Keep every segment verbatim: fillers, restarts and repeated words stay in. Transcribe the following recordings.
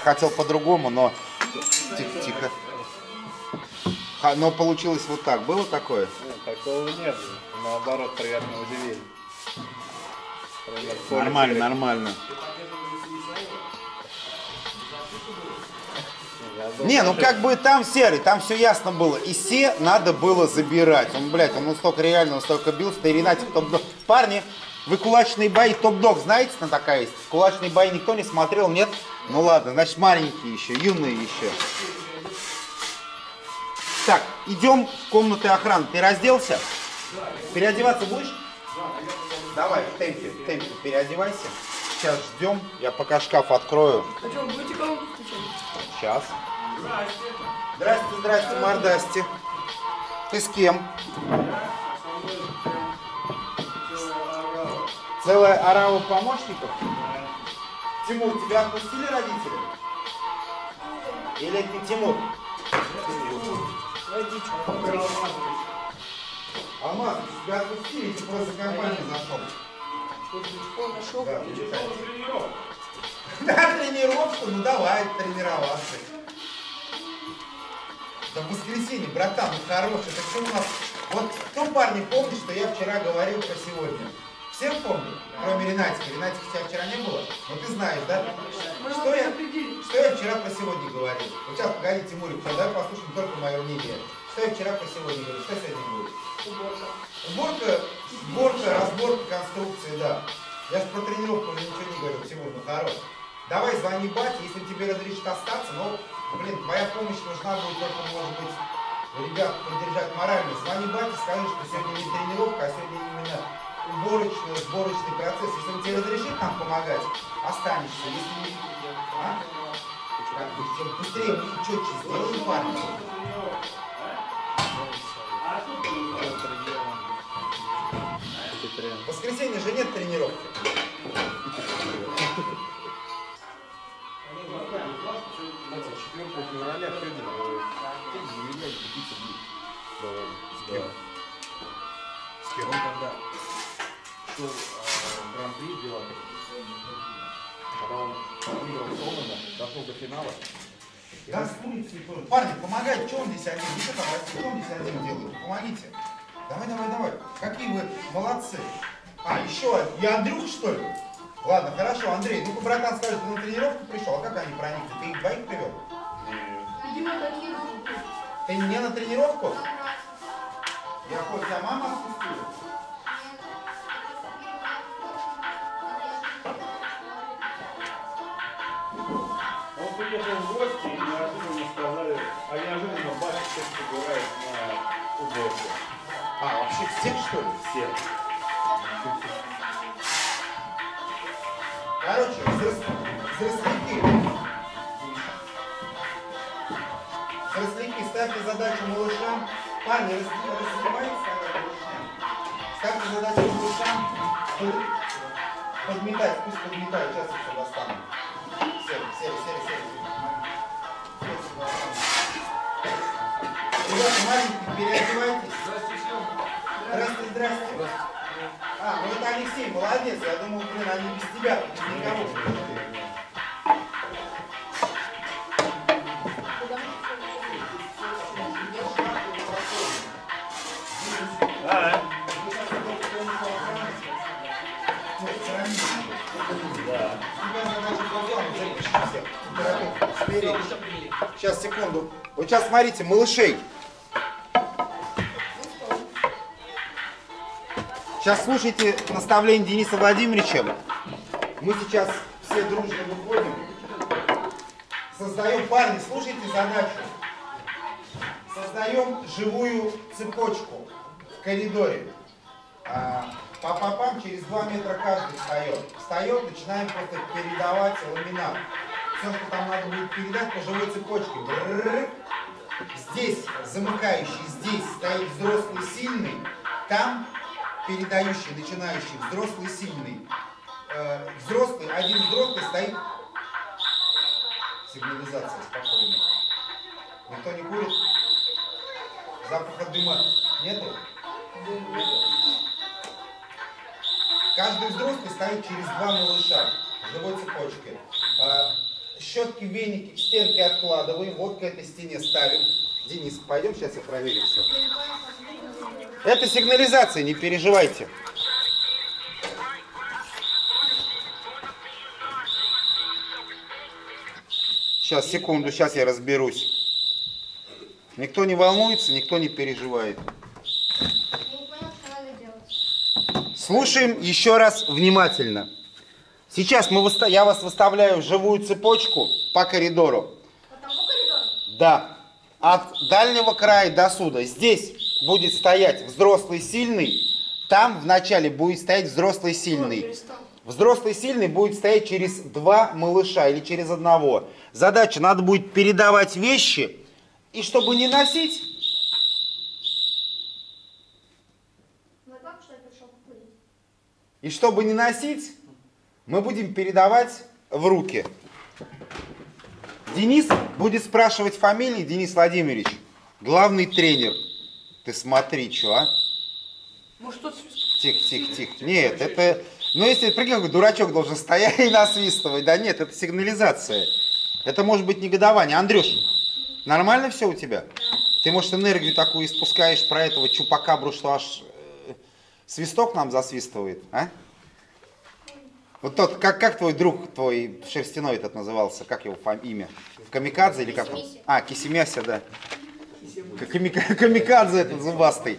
хотел по-другому, но... Тихо, тихо. Но получилось вот так. Было такое? Нет, такого нет. Наоборот, приятное удивление. Нормально, нормально. Не, ну как бы там серый, там все ясно было. И се надо было забирать. Он, блядь, он столько реально, он столько бил, что и Ренатик топ-дог. Парни, вы кулачные бои топ-дог знаете, на такая есть? Кулачные бои никто не смотрел, нет? Ну ладно, значит маленькие еще, юные еще. Так, идем в комнаты охраны. Ты разделся? Переодеваться будешь? Давай, в темпе, в темпе переодевайся. Сейчас ждем, я пока шкаф открою. А что, будете кого-то включать? Сейчас. Здрасте, здрасте, мордасти. Ты с кем? Целая орава помощников? Тимур, тебя отпустили родители? Или это не Тимур? Алмаз, тебя отпустили, ты просто за компанию зашел. Нашел. Да, тренировку, ну давай тренироваться. Да в воскресенье, братан, ну хороший, это что у нас? Вот кто, парни, помнит, что я вчера говорил про сегодня? Всем помню? Кроме Ренатика. Ренатика тебя вчера не было? Но ты знаешь, да? Что я, что я вчера про сегодня говорил? Вот сейчас, погоди, Тимурик, давай послушаем только мое мнение. Что я вчера про сегодня говорил? Что сегодня будет? Уборка. Уборка, сборка, разборка конструкции, да. Я же про тренировку уже ничего не говорил, Тимур, ну хорош. Давай звони бате, если он тебе разрешит остаться, но, блин, твоя помощь нужна будет только, может быть, ребят поддержать морально. Звони бате, скажи, что сегодня не тренировка, а сегодня именно уборочный, сборочный процесс. Если он тебе разрешит нам помогать, останешься. Если не... А? Быстрее, четче сделай, парни. В воскресенье же нет тренировки. четвёртого февраля Федор заменяет пятиться дней. С кем? С кем? Он когда шел в Гран-при в Беларуси, когда он выиграл Соломона, дошел до финала. Да, с улицы. Парни, помогайте, что он здесь один? Вы что там, что он здесь один делает? Помогите. Давай, давай, давай. Какие вы молодцы. А, еще один. Я Андрюх, что ли? Ладно, хорошо, Андрей. Ну-ка, братан скажет, ты на тренировку пришел, а как они проникли? Ты их двоих привел? Ты не на тренировку? Я хоть тебя мама отпустила? Он приехал в гости и неожиданно сказали, а неожиданно Баша всех собирает на уборку. А, вообще всех, что ли? Всех. Короче, взрослики. Взрослики, ставьте задачу малышам. Парни, раздевайтесь, ставьте задачу малышам подметать, пусть подметают, сейчас их все достану. Сели, сели, сели, сели. Ребята, маленькие, переодевайтесь. Здравствуйте, здравствуйте. А, ну это Алексей, молодец. Я думал, блин, они без тебя, без никого. А, Сейчас, секунду. Вот сейчас смотрите, малышей. Сейчас слушайте наставление Дениса Владимировича. Мы сейчас все дружно выходим. Создаем, парни, слушайте задачу. Создаем живую цепочку в коридоре. Па-па-пам, через два метра каждый встает. Встает, начинаем просто передавать ламинат. Все, что там надо будет передать по живой цепочке. Брррр. Здесь замыкающий, здесь стоит взрослый сильный. Там передающий, начинающий, взрослый сильный. Э, взрослый, один взрослый стоит. Сигнализация, спокойно. Никто не курит? Запаха дыма нету? Каждый взрослый стоит через два малыша в живой цепочке. щетки, веники, стенки откладываем. Вот к этой стене ставим. Денис, пойдем, сейчас я проверю все. Это сигнализация, не переживайте. Сейчас, секунду, сейчас я разберусь. Никто не волнуется, никто не переживает. Слушаем еще раз внимательно. Сейчас мы выста... я вас выставляю в живую цепочку по коридору. Вот там по коридору? Да. От дальнего края до суда. Здесь будет стоять взрослый сильный. Там вначале будет стоять взрослый сильный. Взрослый сильный будет стоять через два малыша или через одного. Задача, надо будет передавать вещи. И чтобы не носить... Мой папа, что я пришел покурить. И чтобы не носить, мы будем передавать в руки. Денис будет спрашивать фамилии. Денис Владимирович, главный тренер. Ты смотри, что, а? Может, тут... Тихо, тихо, тихо. Нет, это... Ну, если, прикинь, какой дурачок должен стоять и насвистывать. Да нет, это сигнализация. Это может быть негодование. Андрюш, нормально все у тебя? Ты, может, энергию такую испускаешь про этого чупакабру, что аж э, свисток нам засвистывает, а? Вот тот, как, как твой друг, твой шерстяной этот назывался, как его фам, имя? Камикадзе или как он? А, Кисимяся, да. Камика- Камикадзе этот зубастый.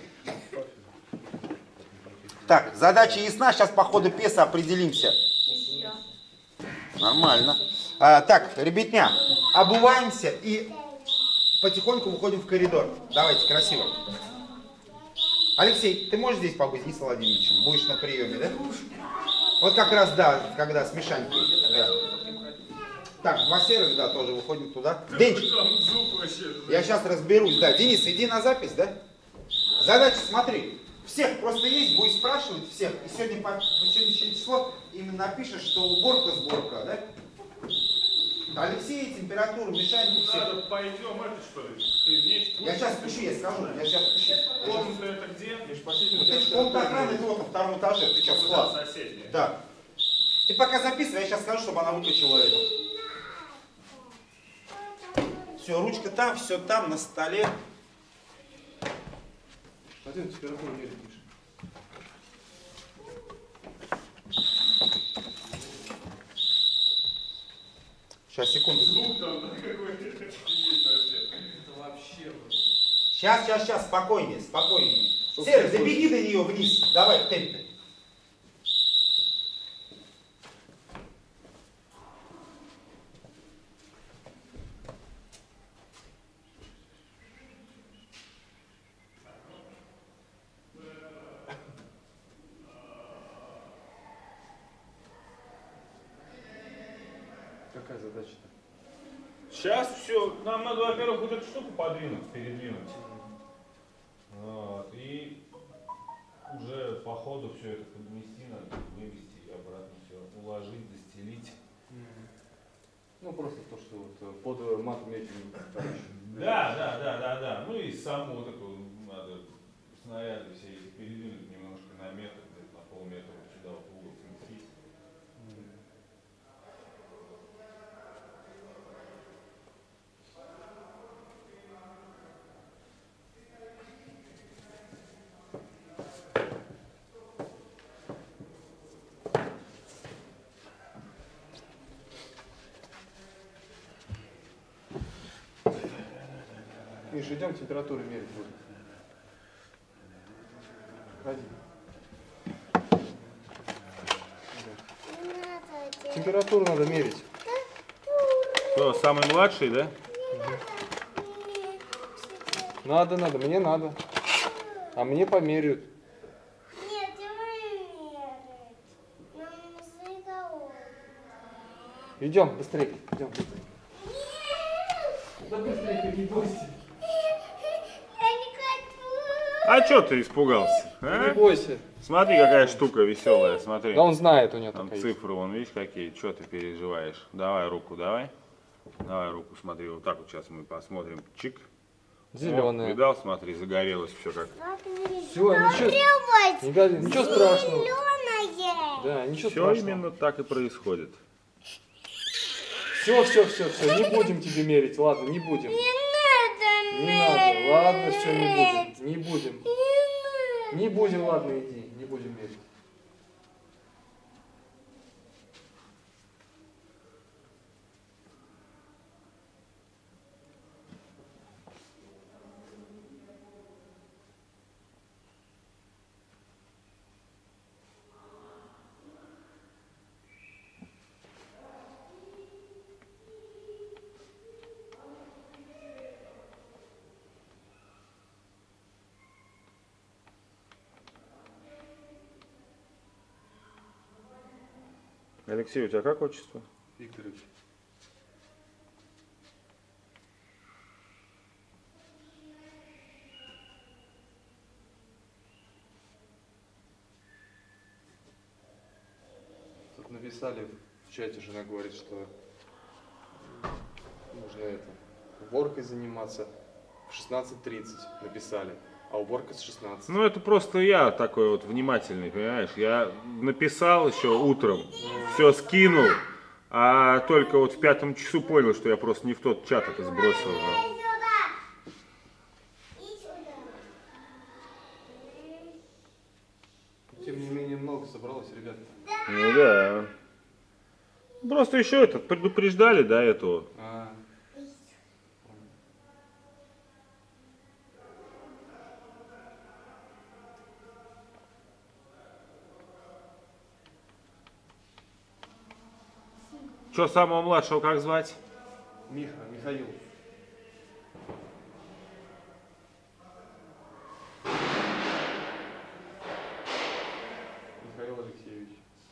Так, задача ясна, сейчас по ходу пьесы определимся. Нормально. А, так, ребятня, обуваемся и потихоньку выходим в коридор. Давайте, красиво. Алексей, ты можешь здесь побыть, Денис Владимировичем? Будешь на приеме, да? Вот как раз, да, когда с Мишанькой. Да. Так, два серых, да, тоже выходим туда. Денчик, я сейчас разберусь, да. Денис, иди на запись, да? Задача, смотри. Всех просто есть, будет спрашивать всех. И сегодня по сегодняшнее число именно напишешь, что уборка, сборка, да? Алексей, температуру, Мишаньку, всех. Надо, пойдем, это что ли? Ты вместе? Я сейчас спущу, я скажу, я сейчас спущу. Комната это где? Комната охраны, ты вот на втором этаже, ты сейчас склад. Соседняя. Да. Ты пока записывай, я сейчас скажу, чтобы она выключила это. Все, ручка там, все там, на столе. Пойдем температуру мерить, Миша. Сейчас, секунду. Звук там какой-то есть вообще. Это вообще... Сейчас, сейчас, сейчас, спокойнее, спокойнее. Серый, забеги до нее вниз. Давай, в темпе. Какая задача-то? Сейчас все. Нам надо, во-первых, вот эту штуку подвинуть, передвинуть. Вот. И уже по ходу все это поднести надо, вывести и обратно все уложить, застелить. Ну, просто то, что вот под матом этим... Да, да, да, да, да. Ну и саму вот эту надо снаряды все эти передвинуть немножко на метр, где-то на полметра вот сюда вот в угол сместить. Миша, идем температуру мерить будем. Ходи. Температуру надо мерить. Что, самый младший, да? Надо, надо, мне надо. А мне померяют. Нет, я мерить. Идем, быстрее. Идем, быстрее. Да быстрее, не бойся. Я не хочу. А что ты испугался? А? Не бойся. Смотри, какая штука веселая, смотри. Да он знает, у него Там такая цифры, вон, видишь, какие, что ты переживаешь? Давай руку, давай. Давай руку, смотри, вот так вот сейчас мы посмотрим. Чик. зеленая. О, видал, смотри, загорелось все как. Все, ничего, не гони, ничего страшного. Зеленое. Да, ничего Все страшного. именно так и происходит. Все, все, все, все, не будем тебе мерить, ладно, не будем. Не надо. Не надо, ладно, все, не мерить. будем, не будем. Не надо. Не будем, ладно, иди, не будем мерить. Алексей, у тебя как отчество? Викторович. Тут написали в чате, жена говорит, что нужно это, уборкой заниматься в шестнадцать тридцать написали, а уборка с шестнадцати. Ну это просто я такой вот внимательный, понимаешь? Я написал еще утром, все скинул, а только вот в пятом часу понял, что я просто не в тот чат это сбросил. Да. Тем не менее много собралось, ребята. Ну да. Просто еще этот предупреждали, да, этого. А, Че, самого младшего как звать? Миха, Михаил. Михаил Алексеевич.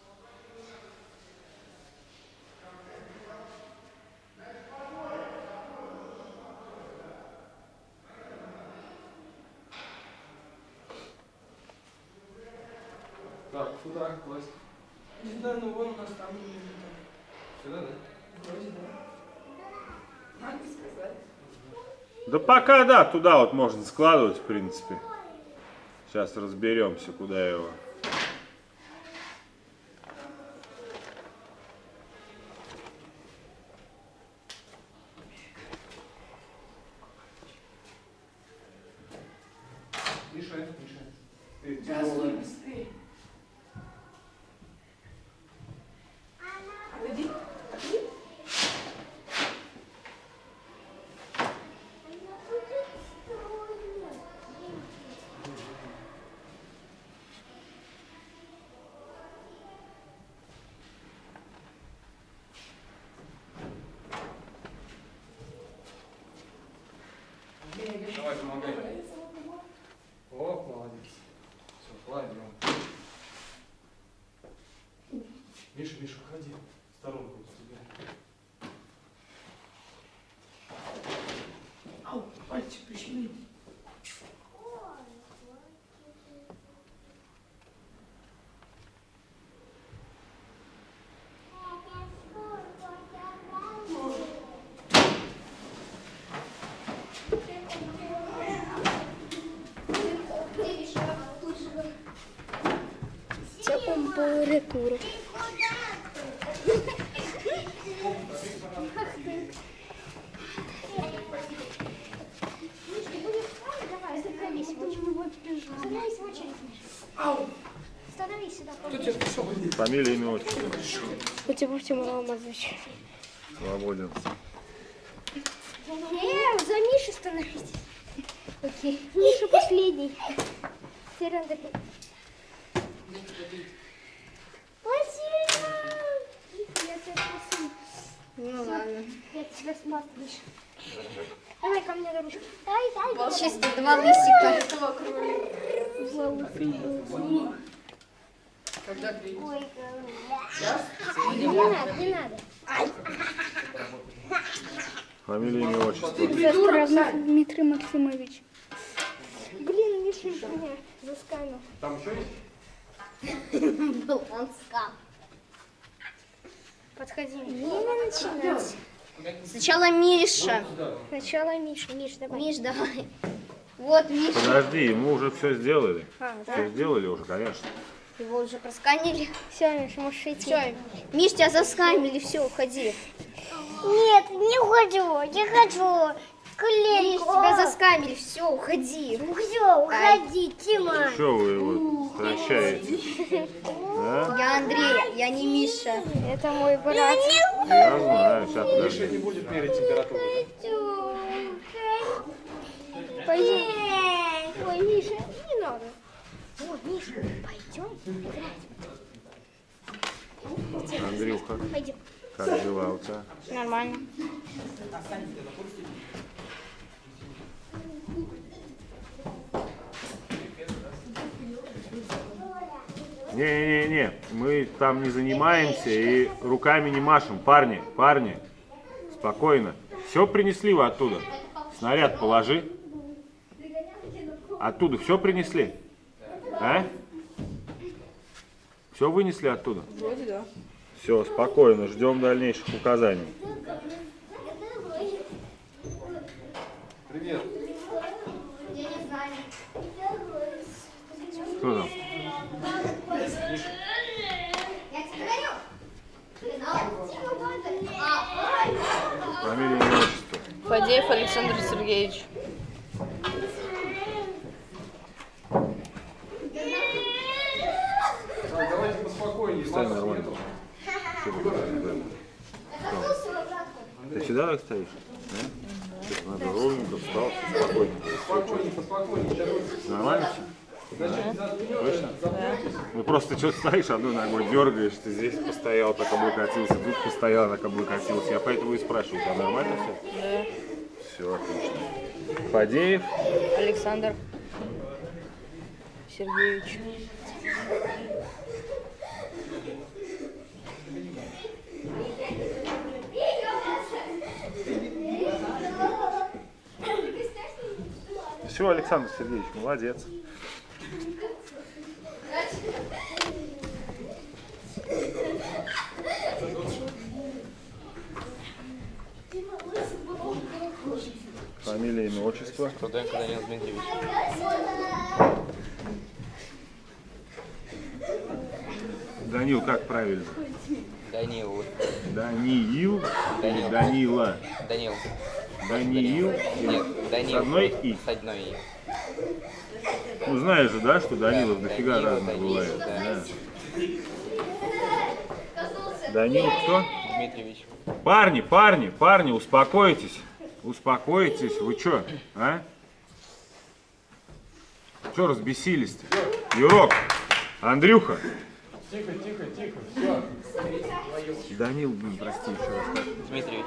Так, куда класть? Да, ну вон у нас там. Сюда, да? Вроде да. Надо сказать. Да пока да, туда вот можно складывать, в принципе. Сейчас разберемся, куда его. Мешает, мешает. Ты Газуй тяжелая. быстрее. Отойди. Отойди. Давай, помогай. О, молодец. Все, кладем. Миша, Миша, уходи. В сторонку от тебя. Ау, пальчик прищемил. Температура. Давай, становись. Почему вот бежал? Становись в очередь. Ау. Становись сюда. Кто тебя пришел? Фамилия, имя, отчество. У тебя Тимур Алмазович. Свободен. Э, за Мишей становитесь. Окей. Миша последний. Теперь Андрей. Спасибо. Я тебя спасу. Ну ладно. Я тебя спас, Миша. Давай ко мне на ручку. Дай, дай. Волшебство, два лысика. Два лысика. Когда приедешь? Ой, Сейчас? не надо, не надо. Фамилия, имя, отчество. Застравных Дмитрий Максимович. Блин, Миша меня засканил. Там еще есть? Был он скам. Подходи. Время начинать. Сначала Миша. Сначала Миша. Миш, давай. Миш, давай. Вот Миша. Подожди, ему уже все сделали. А, да. Все сделали уже, конечно. Его уже просканили. Все, Миша, можешь идти. Все, Миш, тебя заскамили, все, уходи. Нет, не хочу, не хочу. Видишь, Клейку. тебя заскамили. Все, уходи. Все, уходи, Тима. Что вы вот прощаетесь? Да? Я Андрей, я не Миша. Это мой брат. Я знаю, сейчас подожди. Миша не будет мерить температуру. Пойдем. Ой, Миша, не надо. Ой, Миша, пойдем играть. Андрюха, Пойдем. как дела у тебя? Нормально. Не-не-не, мы там не занимаемся и руками не машем. Парни, парни, спокойно. Все принесли вы оттуда? Снаряд положи. Оттуда все принесли? А? Все вынесли оттуда? Вроде да. Все, спокойно, ждем дальнейших указаний. Привет. Кто там? Фамилия, имя, отчество. Фадеев Александр Сергеевич. Так, давайте поспокойнее. Встань Макс нормально. нету. Что ты делаешь? Ты всегда так стоишь? Да? Сейчас надо ровненько встал, спокойненько. Спокойнее, поспокойнее. Сейчас Нормально все? Значит, заткнётесь, Точно? запнётесь. Ну просто что стоишь, одной ногой дергаешь, ты здесь постоял, так облокотился, тут постоял, так облокотился. Я поэтому и спрашиваю, тебя нормально все? Да. Все, отлично. Фадеев? Александр Сергеевич. Все, Александр Сергеевич, молодец. Фамилия, имя, отчество. Руденко Данил Дмитриевич. Данил, как правильно? Данил. Даниил или Данил. Данила? Данил. Даниил или Нет, Данил. с одной «и»? С одной «и». Ну знаешь же, да, что Данилов дофига Данила, разных Данила, бывает. да. Да. Данил кто? Дмитриевич. Парни, парни, парни, успокойтесь. Успокойтесь. Вы что, а? Что разбесились-то? Юрок, Андрюха. Тихо, тихо, тихо. Все. Данил, блин, прости еще раз. как? Дмитриевич.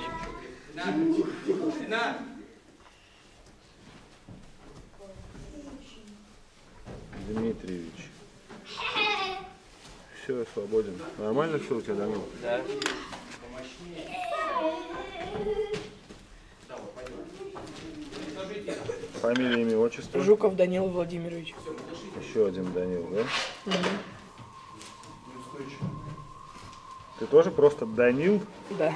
Дмитриевич. Все, я свободен. Нормально все у тебя, Данил? Да. Фамилия, имя, отчество? Жуков Данил Владимирович. Еще один Данил, да? Ты тоже просто Данил? Да.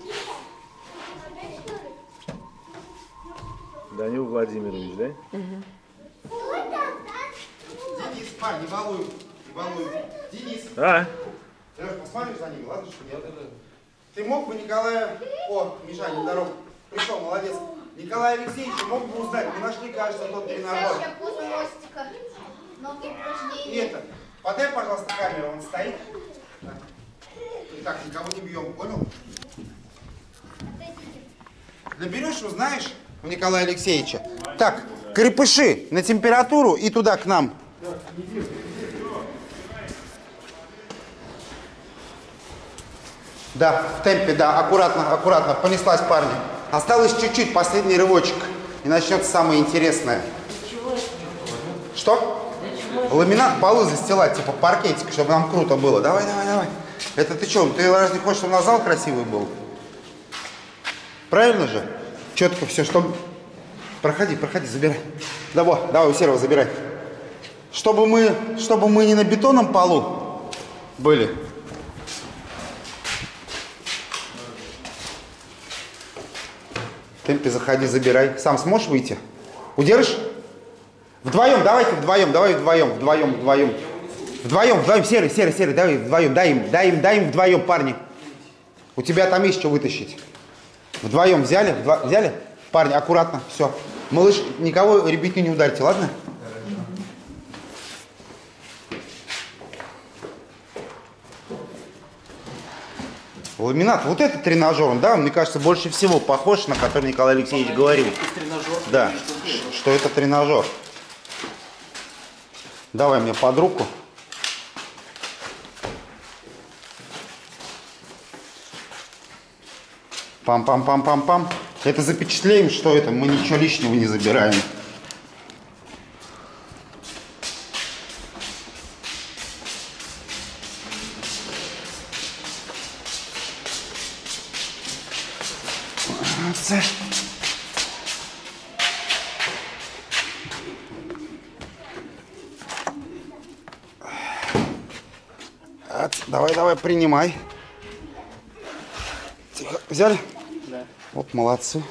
Данил Владимирович, да? Денис, парень, не балуй, не балуй. Денис, А, Сереж, посмотришь за ними, ладно, что нет? Ты мог бы Николая... О, Мишаня, здоров. Пришел, молодец. Николая Алексеевича мог бы узнать. Мы нашли, кажется, тот тренажер. И это, подай, пожалуйста, камеру, он стоит. Так, никого не бьем, понял? Наберешь, узнаешь у Николая Алексеевича. Так, крепыши на температуру и туда к нам. Да, в темпе, да, аккуратно, аккуратно, понеслась, парни. Осталось чуть-чуть, последний рывочек, и начнется самое интересное. Что? Ламинат полы застилать, типа паркетик, чтобы нам круто было. Давай, давай, давай. Это ты что, ты разве не хочешь, чтобы у нас зал красивый был? Правильно же? Четко все, чтобы... Проходи, проходи, забирай. Давай, давай, у Серого забирай. Чтобы мы, чтобы мы не на бетонном полу были. В темпе заходи, забирай. Сам сможешь выйти? Удержишь? Вдвоем, давайте вдвоем, давай вдвоем, вдвоем, вдвоем. Вдвоем, вдвоем, серый, серый, серый, давай вдвоем, дай им, дай им, дай им вдвоем, парни. У тебя там есть что вытащить. Вдвоем взяли? Вдво... Взяли? Парни, аккуратно, все. Малыш, никого ребятню не ударьте, ладно? Ламинат, вот этот тренажер, он, да, мне кажется, больше всего похож, на который Николай Алексеевич говорил. Да, что это тренажер. Давай мне под руку. Пам-пам-пам-пам-пам. Это запечатлеем, что это, мы ничего лишнего не забираем. Давай, давай, принимай. Тихо. Взяли? Да. Вот, молодцы.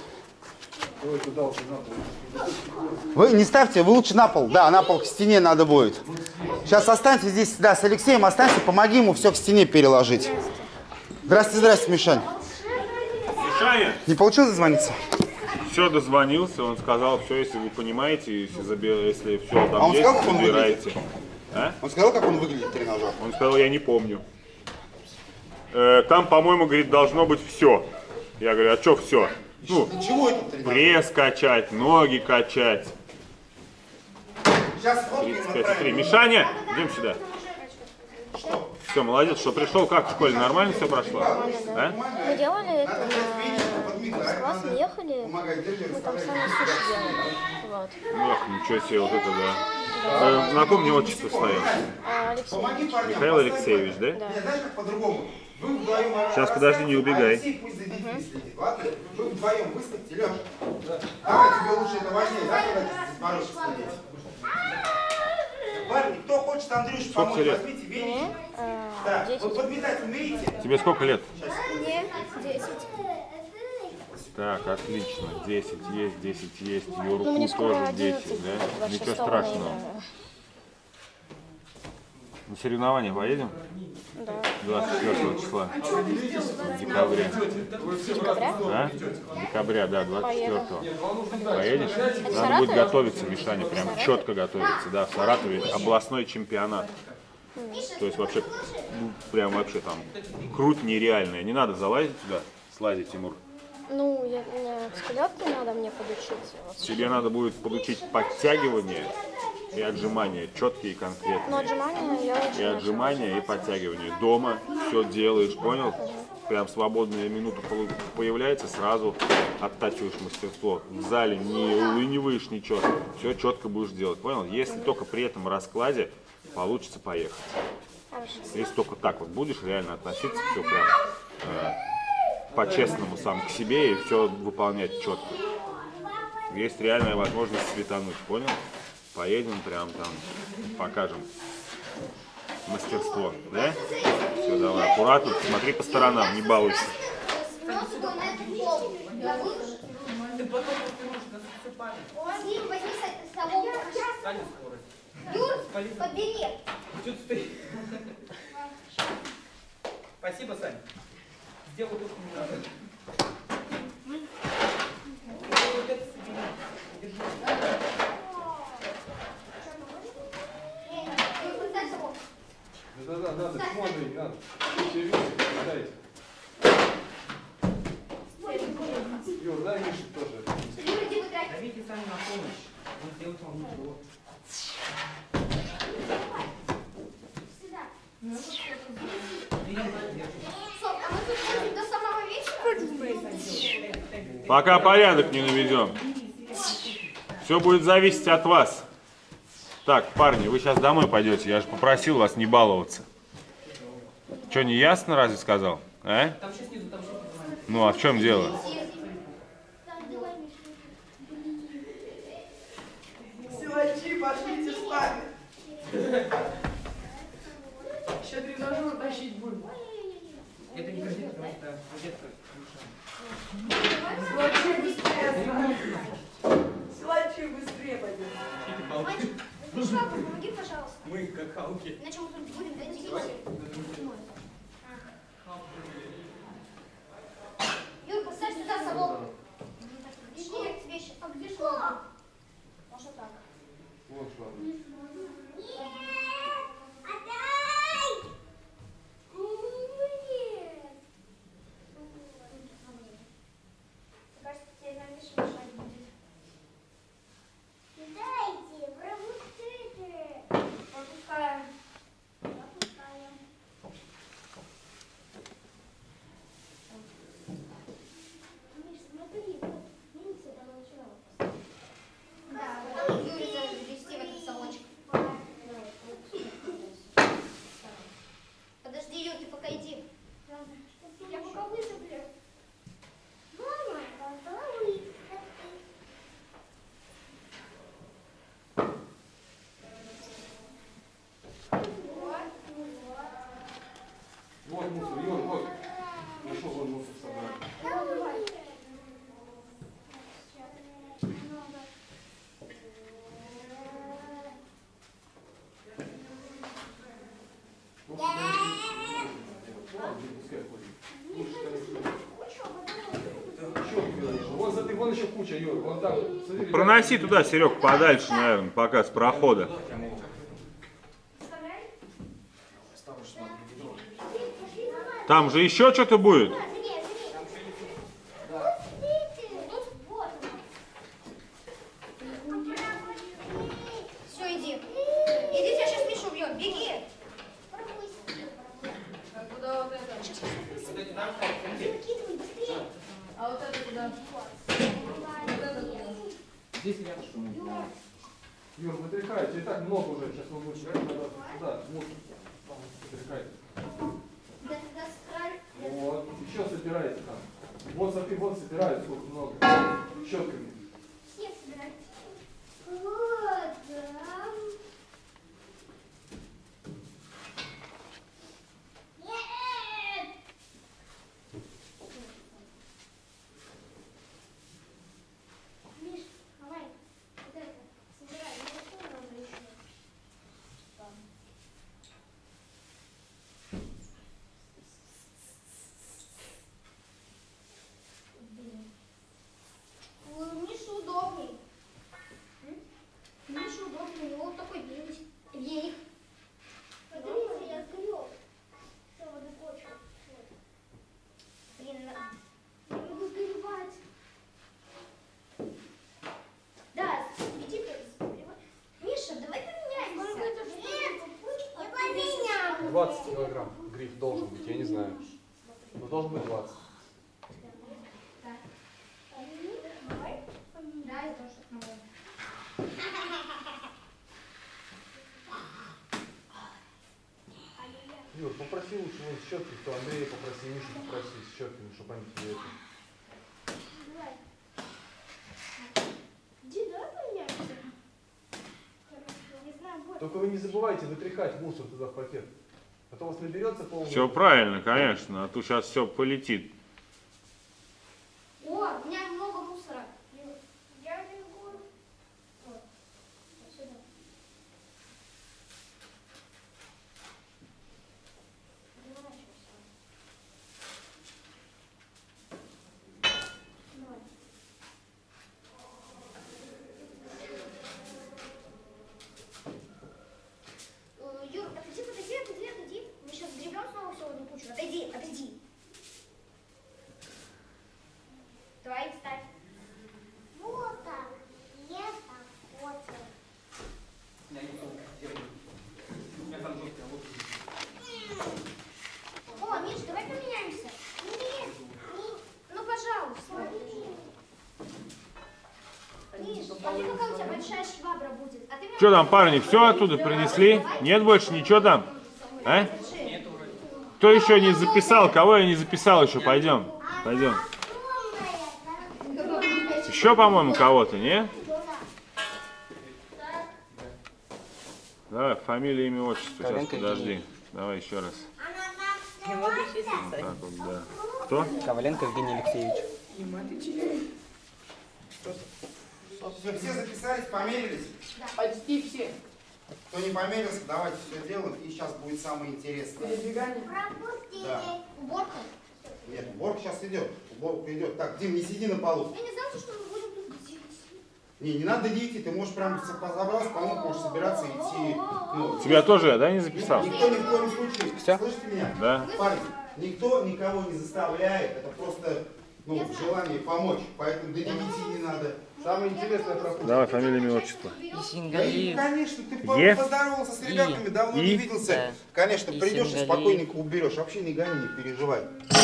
Вы не ставьте, вы лучше на пол. Да, на пол к стене надо будет. Сейчас останьте здесь, да, с Алексеем останься, помоги ему все к стене переложить. Здравствуйте, здравствуйте, Мишань. Мишаня! Не получилось дозвониться? Все, дозвонился, он сказал, все, если вы понимаете, если, забер... если все там А он есть, сказал, как он забираете. А? Он сказал, как он выглядит, тренажер? Он сказал, я не помню. Э, там, по-моему, говорит, должно быть все. Я говорю, а что все? Ну, чего это тренажер? пресс качать, ноги качать. Сейчас тридцать пять, смотри. Мишаня, идем сюда. Все, молодец, что пришел, как в школе, нормально все прошло? А? Мы делали это на... с классом ехали, мы там сами суши делали. Вот. Ох, ничего себе, вот это да. Э, на ком мне отчество стоит? А, Алексей. Михаил Алексеевич, да? Да. Сейчас, подожди, не убегай. Вы вдвоем выставьте, Леша. Давай, тебе лучше это важнее, да, когда ты здесь морожек садись. Парни, кто хочет Андрюше Сколько помочь, лет? возьмите, видите? А, Да, десять. вы подметать умеете? Тебе сколько лет? Мне десять. Так, отлично. десять есть, десять есть. Юрку Ну, мне скоро тоже одиннадцать десять, да? будет, Ничего двадцать шестого страшного. ноября. На соревнования поедем? Да. двадцать четвёртого числа. В декабре. Декабря? А? Декабря, да, двадцать четвёртого. Поедешь? Надо Саратове? будет готовиться, Мишаня, прям четко готовиться. Да, в Саратове областной чемпионат. То есть вообще, ну, прям вообще там круть нереальная. Не надо залазить туда, слазить, Тимур. Ну, я, мне скелетки надо мне подучиться. Вот. Тебе надо будет подучить подтягивание и отжимания, четкие и Но конкретные. отжимания я И очень отжимания, и подтягивание. Дома все делаешь, понял? Прям свободная минута полу- появляется, сразу оттачиваешь мастерство. В зале не улыниваешь ничего, все четко будешь делать, понял? Если только при этом раскладе получится поехать. хорошо. Если только так вот будешь реально относиться, все прям э, по-честному сам к себе и все выполнять четко. Есть реальная возможность светануть, понял? Поедем прям там, покажем мастерство, да? Все, давай, аккуратно, смотри по сторонам, не балуйся. Юр, подбери. Спасибо, Саня. Сделай то, что не надо. Да-да, надо, смотри, надо. Все видите, дайте. Юр, дай Мише тоже. Зовите Саню на помощь. Он сделает вам ничего. Пока порядок не наведем. Все будет зависеть от вас. Так, парни, вы сейчас домой пойдете. Я же попросил вас не баловаться. Что, не ясно разве сказал? А? Ну, а в чем дело? Силачи, пошлите с нами. Еще тренажер тащить будем. Это не газета, потому что газетка. Силачи быстрее. Силачи быстрее пойдем. Папа, помоги, пожалуйста. Мы как халки. Иначе мы тут будем дойти. Юр, поставь сюда совок. вон еще куча, Юр. Вон там. Смотри, Проноси туда, Серег, подальше, наверное, пока с прохода. Там же еще что-то будет. Все, иди. Иди, тебя сейчас Миша убьет. Беги. Куда вот это? А вот это куда? Вот это куда? Здесь рядом. Юр, вытряхайте. И так много уже. Сейчас мы будем сюда. Мусор. Вытряхайте. Вот. Еще собирайте там. Вот смотри, вот собирают сколько много. Щетками. Все собирают. Вот, да. Нет! Миш, давай. Вот это. Собирай. Ну, что надо еще? Там. Миша удобный. Миша удобный, у него вот такой веник. Веник. Смотрите, я сгреб. Все, водопочву. Блин, я могу сгребать. Да, иди-ка сгребай. Миша, давай поменяемся. Нет, не поменяем. двадцать килограмм гриф должен быть, я не знаю. Но должен быть двадцать. Да, я тоже могу. Юр, попроси лучше вон щетки, то Андрея попроси, Мишу попроси с щетками, чтобы они тебе это. Давай. Иди, давай поменяемся. Хорошо, не знаю, вот. Только вы не забывайте вытряхать мусор туда в пакет. А то у вас наберется полный. Все правильно, конечно, а то сейчас все полетит. О, у меня много мусора. Я бегу. Вот. Вот сюда. Разворачивайся. Давай. Э, Юр, отойди, отойди, отойди, отойди. Мы сейчас сгребем снова все в одну кучу. Отойди, отойди. Давай, вставь. Вот так. Я так. Вот так. О, Миш, давай поменяемся. Нет. Ну, пожалуйста. Миш, смотри, какая у тебя большая швабра будет. А ты мне Что там, парни, все оттуда принесли? Нет больше ничего там? А? Кто еще не записал? Кого я не записал еще? Пойдем. Пойдем. Еще, по-моему, кого-то, не? Давай, фамилия, имя, отчество. Сейчас, подожди. Давай еще раз. Не могу сейчас писать. Так вот, да. Кто? Коваленко Евгений Алексеевич. Все, все записались, померились? Почти все. Кто не померился, давайте все делаем. И сейчас будет самое интересное. Перебегание. Да. Уборка. Нет, уборка сейчас идет. Уборка идет. Так, Дим, не сиди на полу. Я не знала, что мы будем тут делать. Не, не надо идти, ты можешь прям позабраться, по-моему, можешь собираться и идти. Ну, Тебя тоже, да, не записал? никто ни в коем случае. Всё? Слышите меня? Да. Парни, никто никого не заставляет. Это просто ну, желание помочь. Поэтому до девяти не надо. Самое интересное пропустим. Давай, фамилия, имя, отчество. Да и, Исингалиев. конечно, ты по- Е? поздоровался с ребятами, давно не И? виделся. Да. Конечно, И придешь и Сингалиев. спокойненько уберешь. Вообще не гони, не переживай.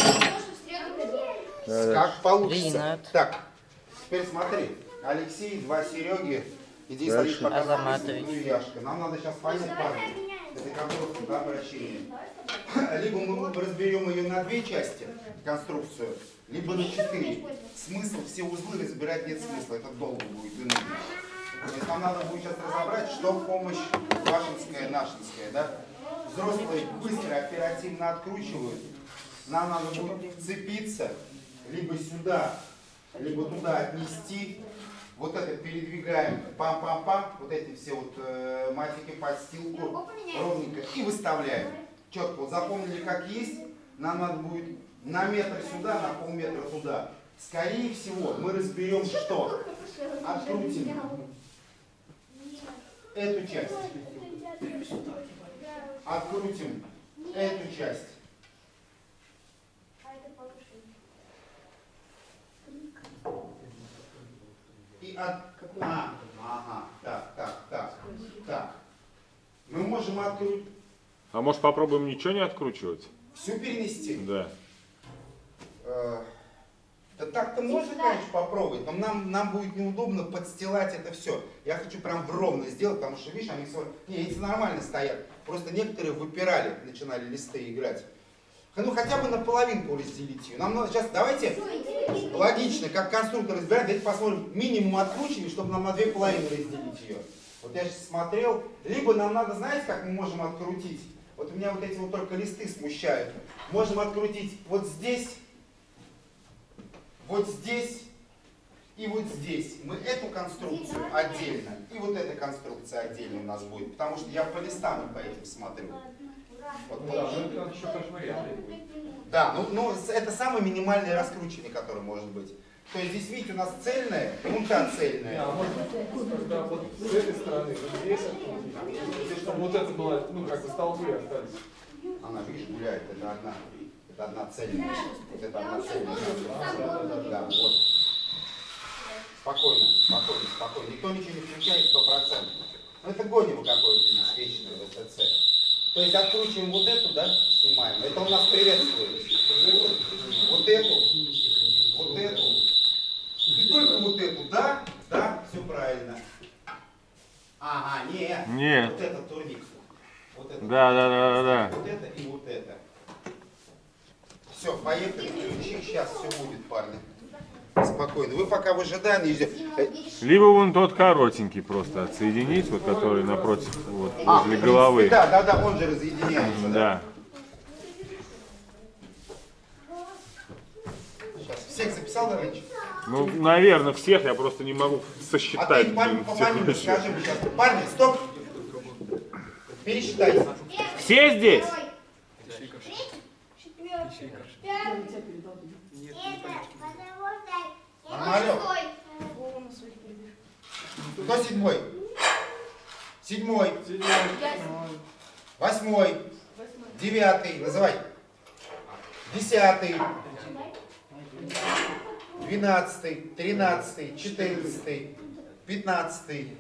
Да, да. Как получится. Ринат. Так, теперь смотри. Алексей, два Сереги. Иди Дальше. садись пока. Азаматович. Ну и Яшка. Нам надо сейчас понять, парни. Это конструкция, да, обращение. Либо мы разберем ее на две части, конструкцию, либо на четыре. Смысл все узлы разбирать нет смысла. Это долго будет и нудно. То есть нам надо будет сейчас разобрать, что в помощь вашинская, нашинская, да? Взрослые быстро, оперативно откручивают. Нам надо будет вцепиться либо сюда, либо туда отнести. Вот это передвигаем, пам-пам-пам, вот эти все вот э, матики, подстилку, ровненько, и выставляем. Четко, вот запомнили как есть, нам надо будет на метр сюда, на полметра туда. скорее всего, мы разберем, что открутим эту часть, открутим эту часть. И от... А, ага, так, так, так, так. Мы можем открутить... А может попробуем ничего не откручивать? Всю перенести? Да. Э, да так-то можно, конечно, попробовать, но нам, нам будет неудобно подстилать это все. Я хочу прям ровно сделать, потому что, видишь, они все... Не, эти нормально стоят. Просто некоторые выпирали, начинали листы играть. Ну, хотя бы наполовинку разделить ее. Нам надо сейчас, давайте, логично, как конструктор разбирать, давайте посмотрим минимум откручивания, чтобы нам на две половины разделить ее. Вот я сейчас смотрел. Либо нам надо, знаете, как мы можем открутить? Вот у меня вот эти вот только листы смущают. Можем открутить вот здесь, вот здесь и вот здесь. Мы эту конструкцию отдельно, и вот эта конструкция отдельно у нас будет. Потому что я по листам и по этим смотрю. Вот, Ну, да, ну, это еще как вариант. да, ну, ну это самое минимальное раскручивание, которое может быть. То есть здесь, видите, у нас цельная, вон та Не, цельная. а может быть, когда вот с этой стороны, вот здесь открутить, чтобы вот это было, ну, как бы столбы остались. Она, видишь, гуляет, это одна, это одна цельная. Вот это одна цельная. Да, вот. Спокойно, спокойно, спокойно. Никто ничего не включает сто процентов. Ну это гонево какое-то здесь вечное в ВТЦ. То есть откручиваем вот эту, да, снимаем. Это у нас приветствует. Вот эту, вот эту. И только вот эту, да, да, все правильно. Ага, нет. Нет. Вот этот турник. Вот это. Да, да, да, да, да. Вот это и вот это. Все, поехали, ключи, сейчас все будет, парни. Спокойно. Вы пока в ожидании ждете. Либо вон тот коротенький просто отсоединить, вот который напротив, вот, А, возле в головы. принципе, да, да, да, он же разъединяется. Да. Да. Сейчас, всех записал, Дарыч? Ну, наверное, всех, я просто не могу А сосчитать. ты по, блин, по всех фамилии вообще. скажи мне сейчас. Парни, стоп. Пересчитайте. Все здесь? Нормально. Кто седьмой? Седьмой. Восьмой. Девятый. Называй. Десятый. Двенадцатый. Тринадцатый. Четырнадцатый. Пятнадцатый.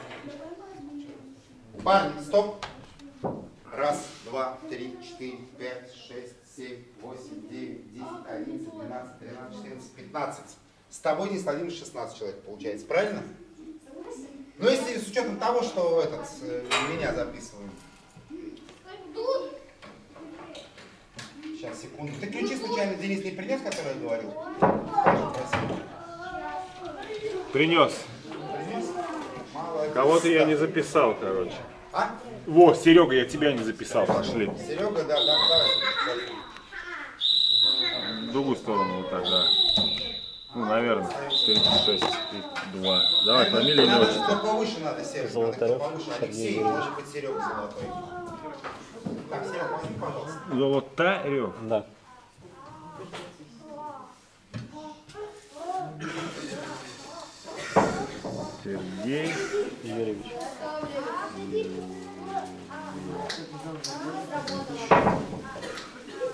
Парни, стоп. Раз, два, три, четыре, пять, шесть, семь, восемь, девять, десять, одиннадцать, двенадцать, тринадцать, четырнадцать, пятнадцать. С тобой не с одним шестнадцать человек получается, правильно? Ну если с учетом того, что этот, меня записываем. Сейчас, секунду. Ты ключи случайно Денис не принес, который я говорил? Скажи, спасибо. Принес. Принес? Молодец. Кого-то я не записал, короче. А? Во, Серега, я тебя не записал, пошли. Серега, да, да, давай. В другую сторону, вот так, да. Ну, наверное, тридцать шесть и два. Давай, фамилия, имя, Надо, отчество. кто повыше надо, Серега. Надо, кто повыше. Алексей, может быть, Серега Золотой. Так, Серега, возьми, пожалуйста. Золотарев. Да. Сергей Юрьевич. Готовлю.